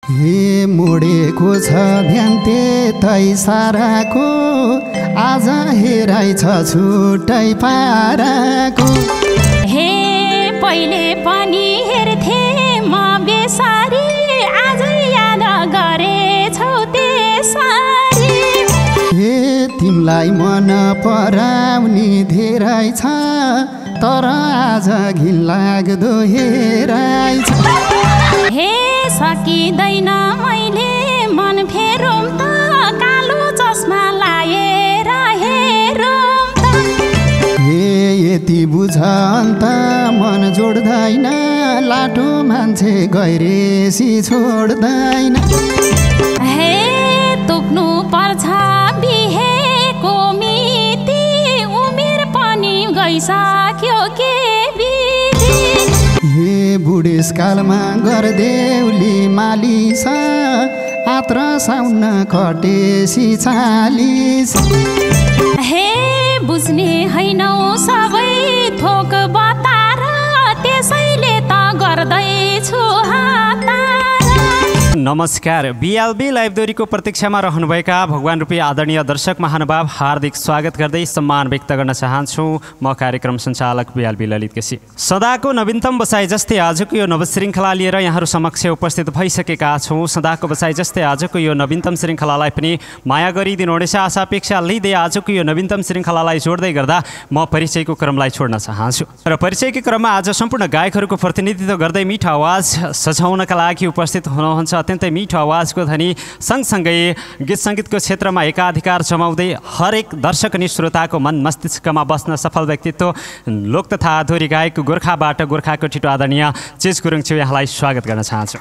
हे मोडेको छ ध्यान त्यतै साराको आज हेराइ छ छुट्टै पाराको हे पहिले पनि हेर्थे म बेसारी आज याद गरेछौ त्यसरी हे तिमलाई मन पराउने धेरै छ तर आज घिनलाग्दो हेराइ छ हे सकिँदैन मैले मन फेरौँ त कालो चस्मा लाएर हेरौँ त हे यति बुझ अन्त मन जोड्दैन लाटो मान्छे गइरेसी छोड्दैन हे तोक्नु पर्छ बिहेको मिति उमेर पनि गइसक्यो के बिति हे बुढेसकालमा गर्देउली मालिस आत्र साउन कटेसी चालिस हे बुझ्ने हैनौ सबै थोक बतार त्यसैले त गर्दैछु हतार। नमस्कार, बिएलबी लाइब्रेरीको प्रतीक्षामा रहनुभएका भगवान रूपी आदरणीय दर्शक महानुभाव हार्दिक स्वागत गर्दै सम्मान व्यक्त गर्न चाहन्छु। म कार्यक्रम सञ्चालक बिएलबी ललित केसी। सदाको नवीनतम बसाइ जस्तै आजको यो नवश्रृङ्खला लिएर यहाँहरू समक्ष उपस्थित भइसकेका छौँ। सदाको बसाइ जस्तै आजको यो नवीनतम श्रृङ्खलालाई पनि माया गरिदिनुहुनेछ आशा अपेक्षा लिँदै आजको यो नवीनतम श्रृङ्खलालाई जोड्दै गर्दा म परिचयको क्रमलाई छोड्न चाहन्छु र परिचयको क्रममा आज सम्पूर्ण गायकहरूको प्रतिनिधित्व गर्दै मिठो आवाज सजाउनका लागि उपस्थित हुनुहुन्छ। अत्यन्तै मिठो आवाजको धनी सँगसँगै गीत सङ्गीतको क्षेत्रमा एकाधिकार जमाउँदै हरेक दर्शक अनि श्रोताको मन मस्तिष्कमा बस्न सफल व्यक्तित्व लोक तथा अधुरी गायक गोर्खाबाट गोर्खाको ठिटो आदरणीय चेज गुरुङ छु, यहाँलाई स्वागत गर्न चाहन्छु।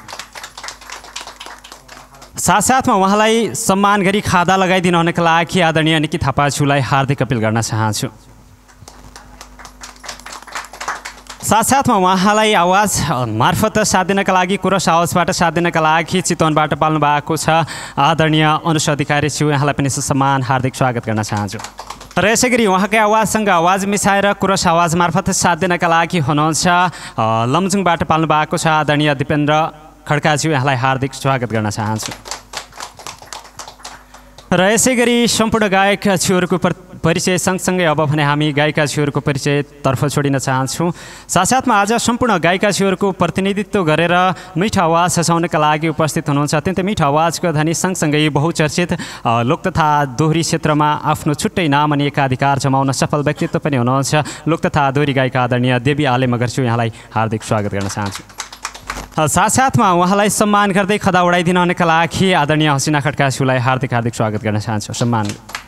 साथसाथमा उहाँलाई सम्मान गरी खादा लगाइदिनु हुनका लागि आदरणीय निकी थापाज्यूलाई हार्दिक अपिल गर्न चाहन्छु। साथसाथमा उहाँलाई आवाज मार्फत साथ दिनका लागि कोरस आवाजबाट साथ दिनका लागि चितवनबाट पाल्नु भएको छ आदरणीय अनुष अधिकारी ज्यू, यहाँलाई पनि सम्मान हार्दिक स्वागत गर्न चाहन्छु। र यसै गरी उहाँकै आवाजसँग आवाज मिसाएर कोरस आवाज मार्फत साथ दिनका लागि हुनुहुन्छ लमजुङबाट पाल्नु भएको छ आदरणीय दिपेन्द्र खड्काज्यू, यहाँलाई हार्दिक स्वागत गर्न चाहन्छु। र यसै गरी सम्पूर्ण गायक ज्यूहरूको परिचय सँगसँगै अब भने हामी गायिका ज्यूहरूको परिचयतर्फ छोडिन चाहन्छौँ। साथसाथमा आज सम्पूर्ण गायिका ज्यूहरूको प्रतिनिधित्व गरेर मिठो आवाज सजाउनका लागि उपस्थित हुनुहुन्छ। अत्यन्तै मिठो आवाजको धनी सँगसँगै बहुचर्चित लोक तथा दोहोरी क्षेत्रमा आफ्नो छुट्टै नाम अनि एकाधिकार जमाउन सफल व्यक्तित्व पनि हुनुहुन्छ लोक तथा दोहोरी गायिका आदरणीय देवी आले मगरज्यू, यहाँलाई हार्दिक स्वागत गर्न चाहन्छु। साथसाथमा उहाँलाई सम्मान गर्दै खदा उडाइदिन हुनका लागि आदरणीय हसिना खड्काज्यूलाई हार्दिक स्वागत गर्न चाहन्छु। सम्मान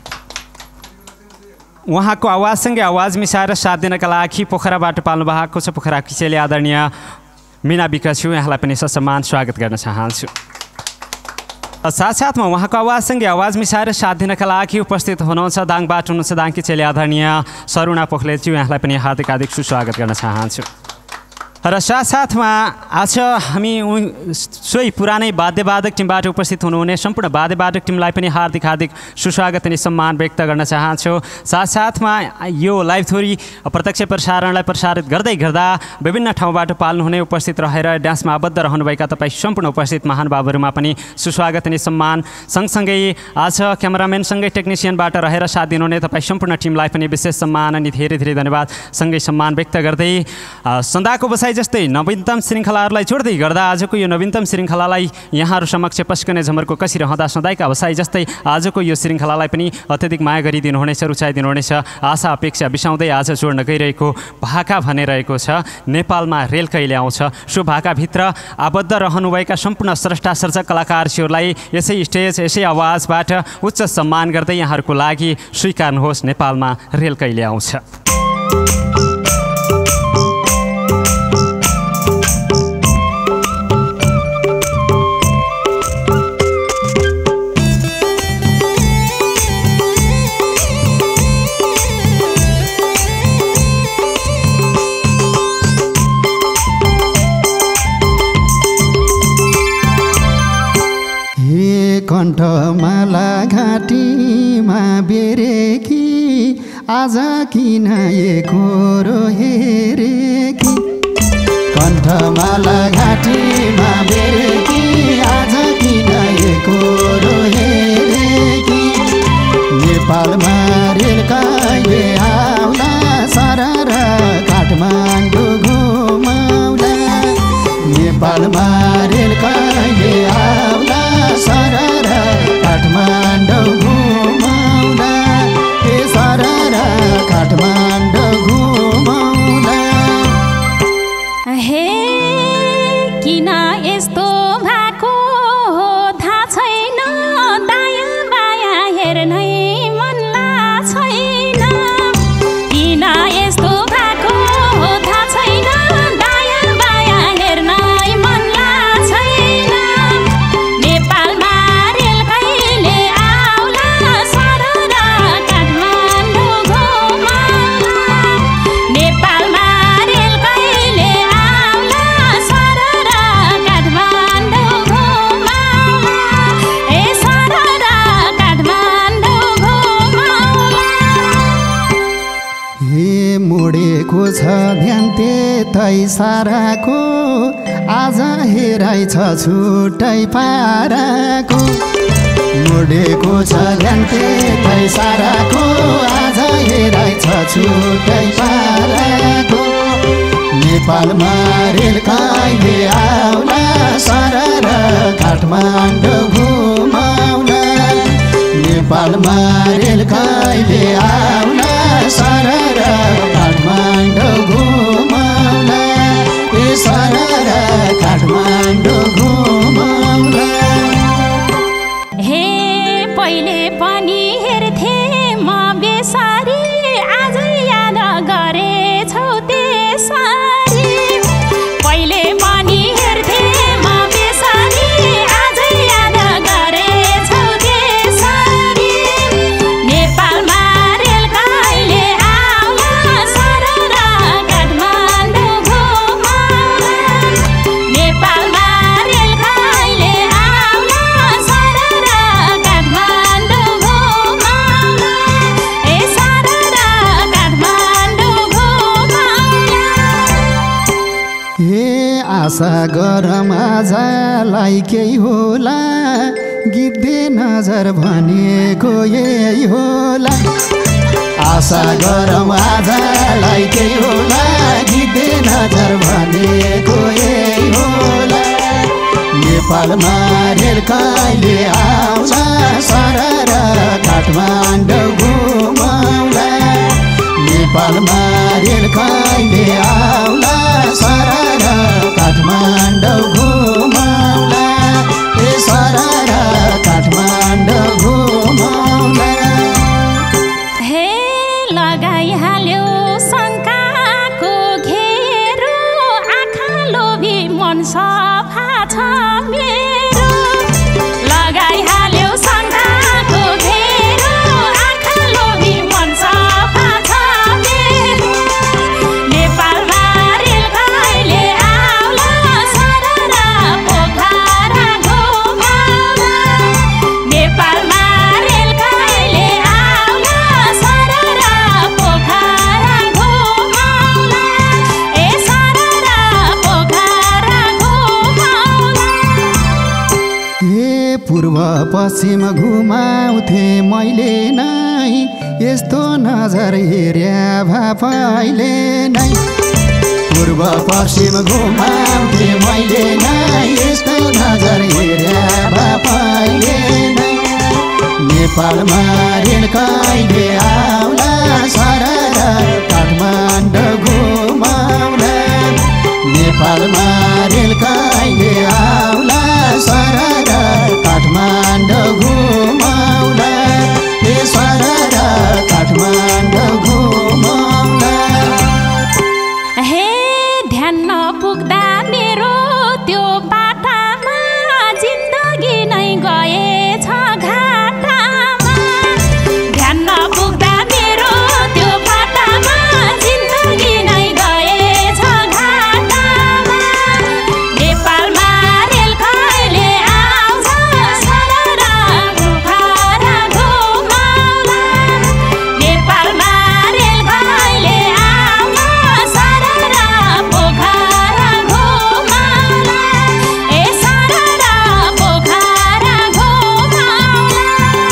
उहाँको आवाजसँगै आवाज मिसाएर साथ दिनका लागि पोखराबाट पाल्नु भएको छ पोखरा किसेली आदरणीय मिना विकाज्यू, यहाँलाई पनि ससम्मान स्वागत गर्न चाहन्छु। साथसाथमा उहाँको आवाजसँगै आवाज मिसाएर साथ दिनका लागि उपस्थित हुनुहुन्छ दाङबाट हुनुहुन्छ दाङ किसेली आदरणीय सरुणा पोखलेज्यू, यहाँलाई पनि हार्दिक सुस्वागत गर्न चाहन्छु। र साथसाथमा आज हामी सोही पुरानै वाद्यवादक टिमबाट उपस्थित हुनुहुने सम्पूर्ण वाद्यवादक टिमलाई पनि हार्दिक सुस्वागत अनि सम्मान व्यक्त गर्न चाहन्छु। साथसाथमा यो लाइभ थोरी प्रत्यक्ष प्रसारणलाई प्रसारित गर्दै गर्दा विभिन्न ठाउँबाट पाल्नुहुने उपस्थित रहेर डान्समा आबद्ध रहनुभएका तपाईँ सम्पूर्ण उपस्थित महानुभावहरूमा पनि सुस्वागत अनि सम्मान। सँगसँगै आज क्यामेराम्यानसँगै टेक्निसियनबाट रहेर साथ दिनुहुने तपाईँ सम्पूर्ण टिमलाई पनि विशेष सम्मान अनि धेरै धन्यवाद सँगै सम्मान व्यक्त गर्दै सदाको बसाइ जस्तै नवीनतम श्रृङ्खलाहरूलाई जोड्दै गर्दा आजको यो नवीनतम श्रृङ्खलालाई यहाँहरू समक्ष पस्कने झमरको कसिरहँदा सधैँका बसाइ जस्तै आजको यो श्रृङ्खलालाई पनि अत्यधिक माया गरिदिनुहुनेछ रुचाइदिनुहुनेछ आशा अपेक्षा बिसाउँदै आज जोड्न गइरहेको भाका भनिरहेको छ नेपालमा रेल कहिले आउँछ। सो भाकाभित्र आबद्ध रहनुभएका सम्पूर्ण स्रष्टा सर्जक कलाकारज्यूहरूलाई यसै स्टेज यसै आवाजबाट उच्च सम्मान गर्दै यहाँहरूको लागि स्वीकार्नुहोस् नेपालमा रेल कहिले आउँछ। कण्ठमाला घाँटीमा बेरेकी आज किन एकोरो हेरेकी कण्ठमाला घाँटीमा बेरेकी आज छ ध्यान त्यतै साराको आज हेराइ छ छुट्टै पाराको मोडेको छ ध्यान त्यतै साराको आज हेराइ छ छुट्टै पाराको नेपालमा रेल कहिले आउला सरर काठमाडौँ घुमाउला नेपालमा रेल कहिले आउला सरर काठमाडौँ घुमाउला ए सरर काठमाडौँ घुमाउला हे पहिले पनि हेर्थे म बेसारी आजै याद गरेछौ त्यसरी पहिले पनि हेर्थे म बेसारी आजै याद गरेछौ त्यसरी नेपालमा रेल कहिले आउला सरर काठमाडौँ घुमाउला नेपालमा रेल कहिले आउला सरर काठमाडौँ घुमाउला ए सरर काठमाडौँ घुमाउला हे आशा गरम आजलाई केही होला गिद्धे नजर भनेको यही होला आशा गरम आजलाई केही होला गिद्धे नजर भनेको यही होला नेपालमा रेल कहिले आउला सरर काठमाडौँ घुमाउला नेपालमा रेल कहिले आउला सरर काठमाडौँ घुमाउला ए सरर काठमाडौँ घुमाउला हे लगाइहाल्यो शङ्काको घेरो आँखा लोभी मन सफा छ मेरो लगाइहाल्यो शङ्काको घेरो आँखा लोभी मन सफा छ मेरो नेपालमा रेल कहिले आउला सरर पोखरा घुमाउला नेपालमा रेल कहिले आउला सरर पोखरा घुमाउला ए सरर पोखरा घुमाउला हे पूर्व पश्चिम घुमाउँथे मैले नै यस्तो नजर हेर्या भा पहिले नै पूर्व पश्चिम घुमाउँथे मैले नै यस्तो नजर हेर्या भा पहिले नै नेपालमा रेल कहिले आउला सरर काठमाडौँ घुमाउला नेपालमा रेल कहिले आउला सरर काठमाडौँ घुमाउला ए सरर काठमाडौँ घुमाउला हे ध्यान नपुग्दा मेरो त्यो बाटामा जिन्दगी नै गएछ घाटामा ध्यान नपुग्दा मेरो त्यो बाटामा जिन्दगी नै गएछ घाटामा नेपालमा रेल कहिले आउँछ सरर पोखरा घुमाउला नेपालमा रेल कहिले आउँछ सरर पोखरा घुमाउला ए सरर पोखरा घुमाउला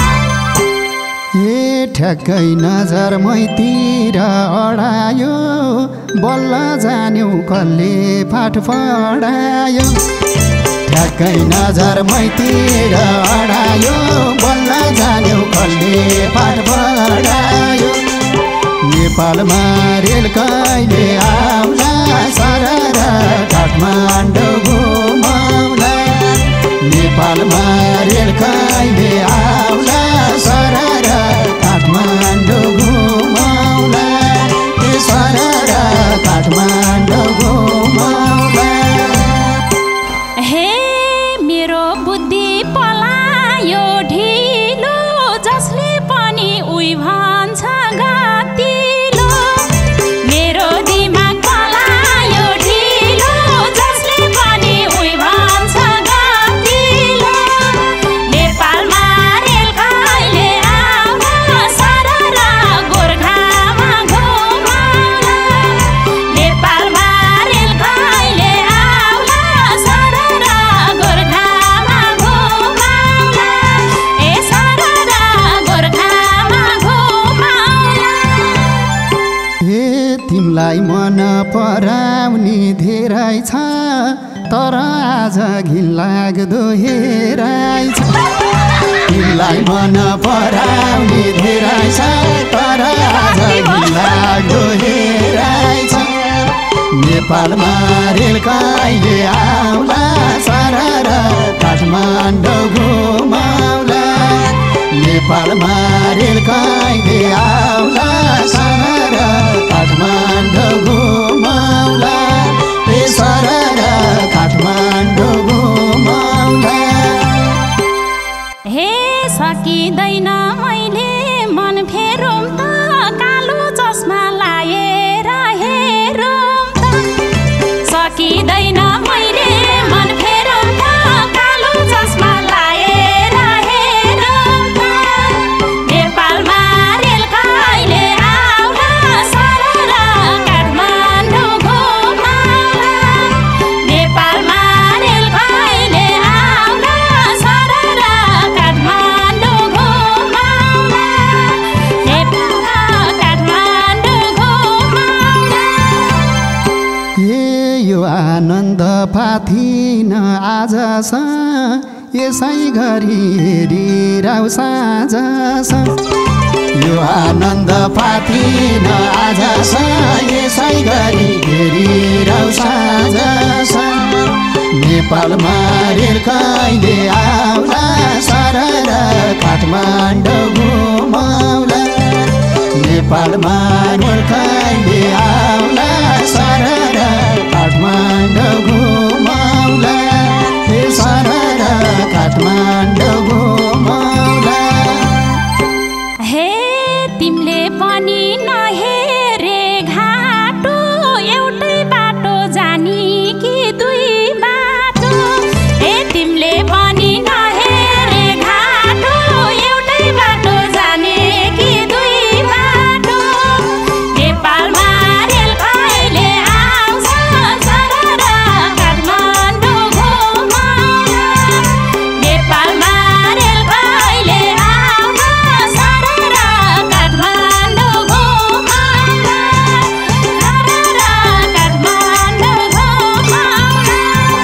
हे ठ्याक्कै नजर मैतिर अडायो बल्ल जान्यौ कसले फाट पढायो ठ्याक्कै नजर मैतिर अडायो बल्ल जान्यौ कसले फाट पढायो नेपालमा रेल कहिले आउला सरर काठमाडौँ घुमाउला नेपालमा रेल कहिले आउला सरर काठमाडौँ घुमाउला ए सरर काठमाडौँ घुमाउला हे मेरो बुद्धि पलायो ढिलो जसले पनि उही भन्छ गतिलो मेरो दिमाग पलायो ढिलो जसले पनि उही भन्छ गतिलो नेपालमा रेल कहिले आउला सरर गोर्खामा घुमाउला रहेछ तर आज घिनलाग्दो हेराइछ तिमीलाई मन पराउने धेरै छ तर आज घिनलाग्दो हेराइछ नेपालमा रेल कहिले आउला सरर काठमाडौँ घुमाउला नेपालमा रेल कहिले आउला सरर काठमाडौँ घुमाउला सरर काठमाडौँ घुमाउला हे सकिँदैन मैले मन फेरौँ त कालो चस्मा लाएर हेरौँ त सकिँदैन मैले मन फेरौँ त कालो चस्मा लाएर हेरौँ त नेपालमा रेल कहिले आउला सरर काठमाडौँ घुमाउला नेपालमा रेल कहिले आउला सरर काठमाडौँ घुमाउला नेपाल काठमाडौँ घुमाउला यो आनन्द पाथिन आज यसै गरी हेरिराउ साँझ यो आनन्द पाथिन आज यसै गरी हेरिराउ साँझ नेपालमा रेल कहिले आउला सरर काठमाडौँ घुमाउला नेपालमा रेल कहिले आउला सरर काठमाडौँ घुमाउला सरर काठमाडौँ घुमाउला हे तिमीले पनि नहेरे घाटो एउटै बाटो जानी कि दुई बाटो हे तिमीले पनि नहेरे घाटो एउटै बाटो जाने कि दुई बाटो नेपालमा रेल कहिले आउँछ सरर काठमाडौँ घुमाउला नेपालमा रेल कहिले आउँछ सरर काठमाडौँ घुमाउला सरर काठमाडौँ घुमाउला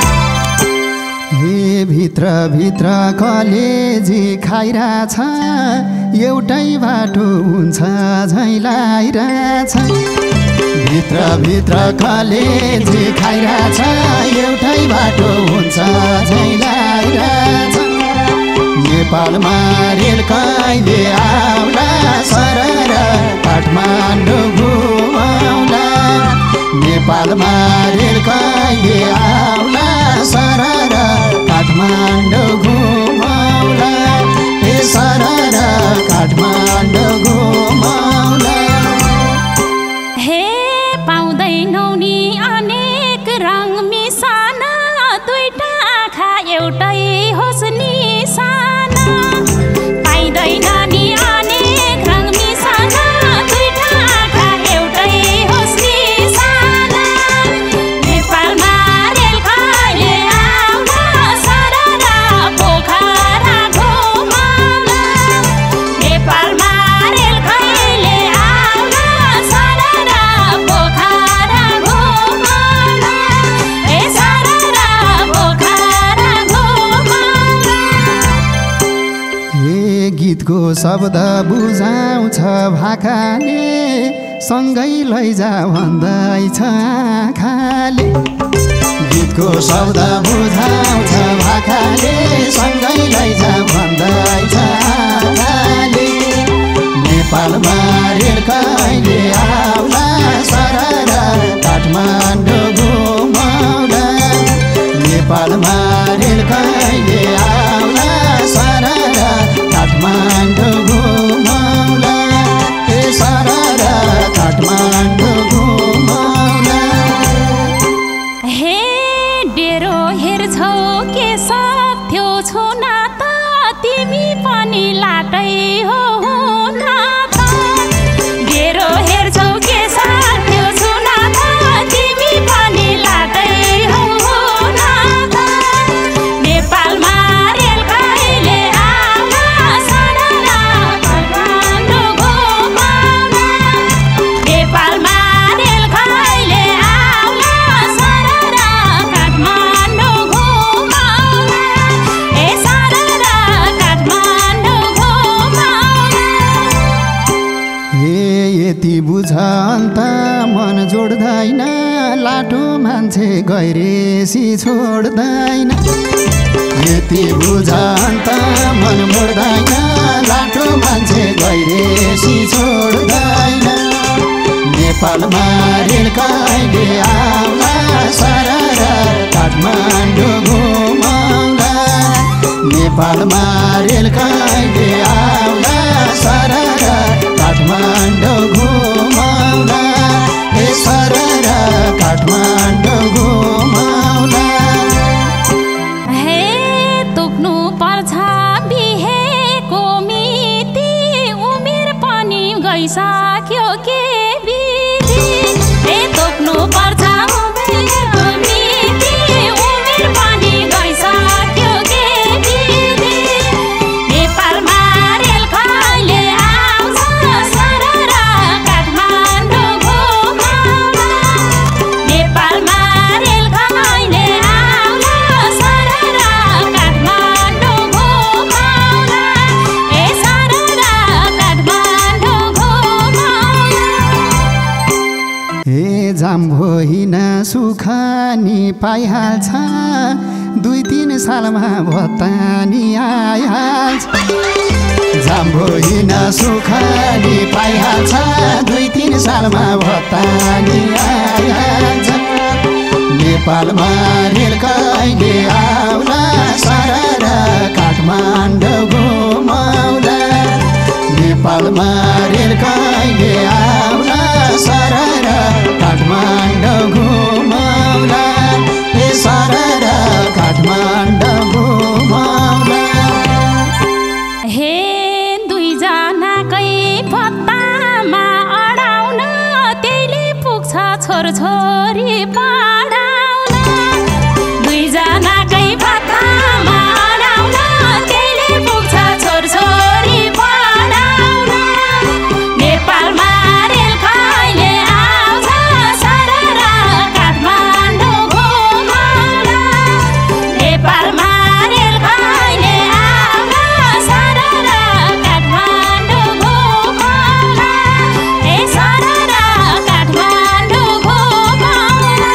हे भित्र कलेजी खाइरहेछ एउटै बाटो हुन्छ झैँ लागिरहेछ भित्र कलेजी खाइरहेछ एउटै बाटो हुन्छ झैँ लागिरहेछ नेपालमा रेल कहिले आउला सरर काठमाडौँ घुमाउला नेपालमा रेल कहिले आउला सरर काठमाडौँ घुमाउला सरर काठमाडौँ घुमाउला हे पाउँदैनौ नि अनेक रङ मिसाना दुईटा आँखा एउटै होस् निशाना पाइँदैन नि अनेक रङ मिसाना दुईटा आँखा एउटै होस् निशाना नेपालमा रेल कहिले आउला सरर पोखरा घुमाउला नेपालमा रेल कहिले आउला सरर पोखरा घुमाउला सरर पोखरा घुमाउला हे गीतको शब्द बुझाउँछ भाकाले सँगै लैजा भन्दैछ आँखाले गीतको शब्द बुझाउँछ भाकाले सँगै लैजा भन्दैछ आँखाले नेपालमा रेल कहिले आउला सरर काठमाडौँ घुमाउला नेपालमा रेल कहिले आउला सरर काठमाडौँ घुमाउला सरर काठमाडौँ घुमाउला हे डेरो हेर्छौ के सक्थ्यौ छुन त तिमी पनि लाटै हो हुन त डेरो हेर्छौ के सक्थ्यौ छुन त तिमी पनि लाटै हो हुन त नेपालमा रेल कहिले आउला सरर काठमाडौँ घुमाउला नेपालमा रेल कहिले आउला सरर अन्त मन जोड्दैन लाटो मान्छे गइरेसी छोड्दैन यति बुझ अन्त मन मोड्दैन लाटो मान्छे गइरेसी छोड्दैन नेपालमा रेल कहिले आउला सरर काठमाडौँ घुमाउला नेपालमा रेल कहिले आउला सरर काठमाडौँ घुमाउला हे सरर काठमाडौँ घुमाउला हे तोक्नु पर्छ बिहेको मिति उमेर पनि गइसक्यो के बिति हे तोक्नु पर्छ उमेरको मिति उमेर पनि गइसक्यो के बिति नेपालमा रेल कहिले आउँछ सरर काठमाडौँ घुमाउला नेपालमा रेल कहिले आउला सरर काठमाडौँ घुमाउला ए सरर काठमाडौँ घुमाउला हे जाम्भोहिन सुखानी पाइहाल्छ 2-3 सालमा भत्तानी आइहाल्छ जाम्भोहिन सुखानी पाइहाल्छ 2-3 सालमा भत्तानी आइहाल्छ नेपालमा रेल कहिले आउला सरर काठमाडौँ घुमाउला नेपालमा रेल कहिले आउला सरर काठमाडौँ घुमाउला हे सरर काठमाडौँ घुमाउला हे दुईजनाकै भत्तामा अडाउन त्यहीले पुग्छ छोरछोरी पढाउन दुईजनाकै भत्तामा अडाउन त्यहीले पुग्छ छोरछोरी पढाउन नेपालमा रेल कहिले आउँछ सरर काठमाडौँ घुमाउला नेपालमा रेल कहिले आउला सरर काठमाडौँ घुमाउला ए सरर काठमाडौँ घुमाउला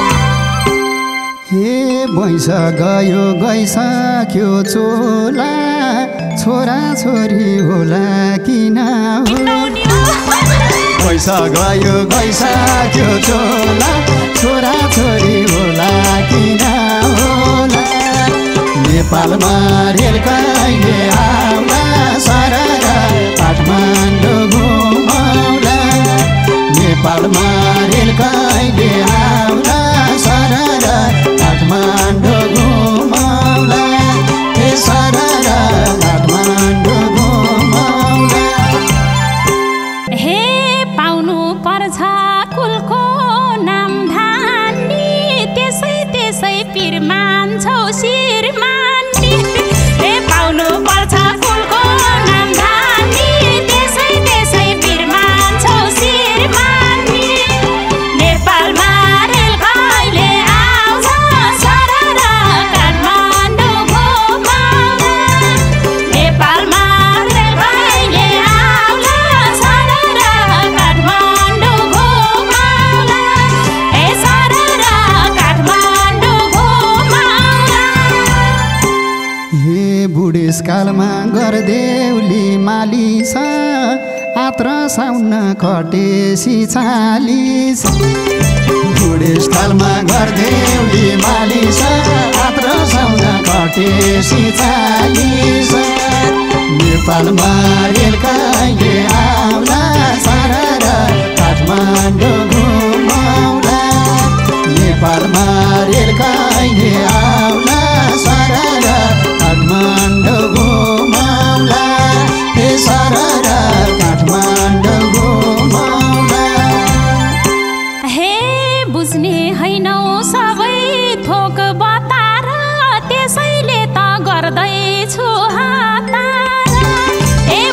हे भैँस गयो गइसक्यो चोला छोरा छोरी होला किन होला भैँस गयो गइसक्यो चोला छोरा छोरी होला किन होला नेपालमा रेल कहिले आउला सरर काठमाडौँ घुमाउला नेपालमा रेल कहिले आउला सरर काठमाडौँ घुमाउला हे सरर काठमाडौँ घुमाउला हे पाउनु पर्छ कुलको नाम धानी त्यसै त्यसै पिर मान्छौ शिर मान्ने हे पाउनु पर्छ कुलको नाम धानी त्यसै त्यसै पिर मान्छौ शिर मान्ने नेपालमा रेल कहिले आउँछ सरर काठमाडौँ घुमाउला नेपालमा रेल कहिले आउला सरर काठमाडौँ घुमाउला ए सरर काठमाडौँ घुमाउला हे बुढेसकालमा गर्देउली मालिस आत्र साउन कटेसी चालिस बुढेसकालमा गर्देउली मालिस आत्र साउन कटेसी चालिस नेपालमा रेल कहिले आउला सरर काठमाडौँ घुमाउला नेपालमा रेल कहिले आउला सरर काठमाडौँ घुमाउला हे सरर काठमाडौँ घुमाउला हे बुझ्ने हैनौ सबै थोक बतार त्यसैले त गर्दैछु हतार हे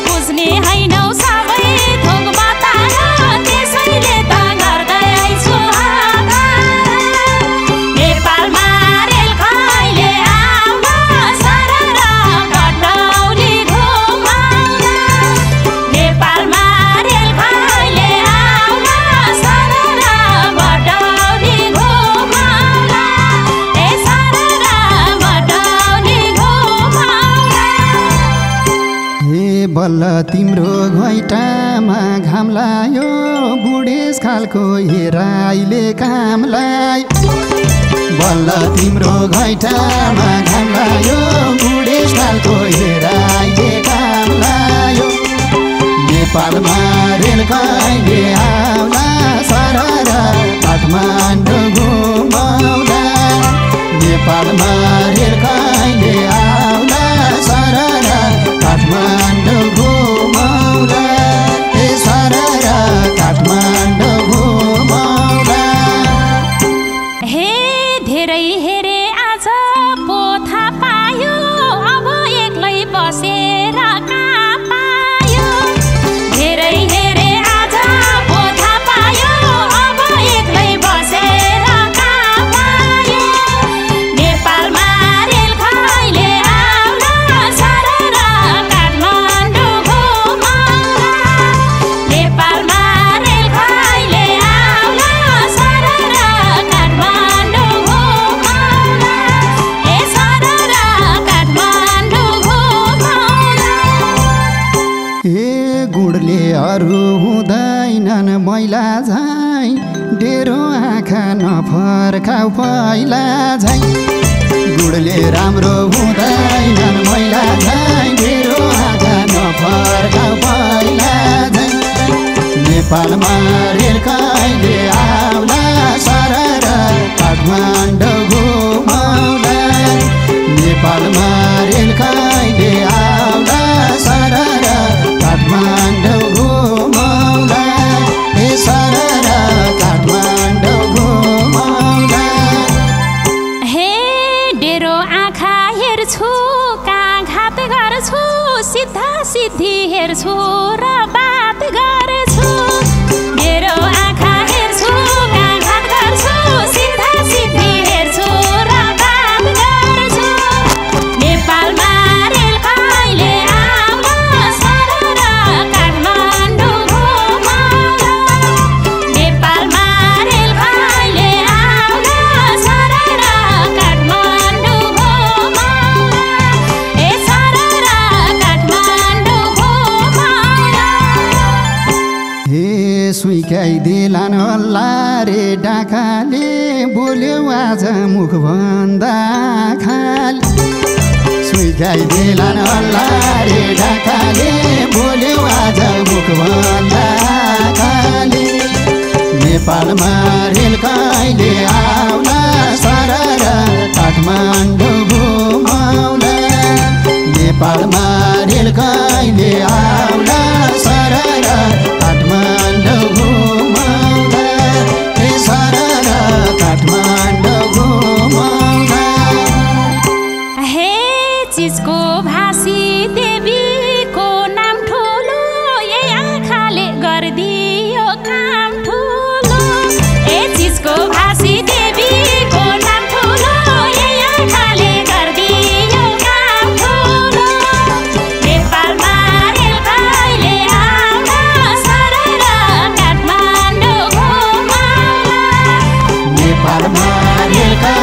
बल्ल तिम्रो घैटामा घाम लायो बुढेसकालको हेराइले कामलाई बल्ल तिम्रो घैटामा घाम लायो बुढेसकालको हेराइले काम लायो नेपालमा रेल कहिले आउला सरर काठमाडौँ घुमाउला नेपालमा रेल कहिले आउला सरर काठमाडौँ घुमाउला ए सरर काठमाडौँ घुमाउला हे धेरै हेरे आज पोथा पायो अब एक्लै बसेर कहाँ पायो धेरै हेरे आज पोथा पायो अब एक्लै बसेर कहाँ पायो नेपालमा रेल कहिले आउला सरर काठमाडौँ घुमाउला नेपालमा रेल कहिले आउला सरर काठमाडौँ घुमाउला ए सरर काठमाडौँ घुमाउला ए गुडले अरू हुँदैनन् मैला झै डेरो आँखा नफर्काउ पहिला झै गुडले राम्रो हुँदैनन् मैला झै डेरो आँखा नफर्काउ पहिला झै नेपालमा रेल कहिले आउला सरर काठमाडौँ घुमाउला नेपालमा रेल कहिले आउला सरर काठमाडौँ घुमाउला ए सरर काठमाडौँ घुमाउला हे डेरो आँखा हेर्छु कहाँ घात गर्छु सिधा सिधी हेर्छु र बात गर्छु डेरो आँखा हेर्छु कहाँ घात गर्छु सिधा सिधी हेर्छु र बात गर्छु नेपालमा रेल कहिले आउला सरर काठमाडौँ घुमाउला नेपालमा रेल कहिले आउला सरर काठमाडौँ घुमाउला ए सरर काठमाडौँ घुमाउला हे सुइकाइदेलान हल्ला रे डाकाले बोल्यो आज मुखभन्दा खाली सुइकाइदेलान हल्ला रे डाकाले बोल्यो आज मुखभन्दा खाली नेपालमा रेल कहिले आउला सरर काठमाडौँ घुमाउला नेपालमा रेल कहिले आउला सरर काठमाडौँ घुमाउला ए सरर काठमाडौँ घुमाउला हे चिजको भाषी देवीको नाम ठुलो ए आँखाले गरिदियो काम ठुलो ए चिजको भाषी देवीको नाम ठुलो ए आँखाले गरिदियो काम ठुलो नेपालमा रेल कहिले आउला सरर काठमाडौँ घुमाउला नेपालमा रेल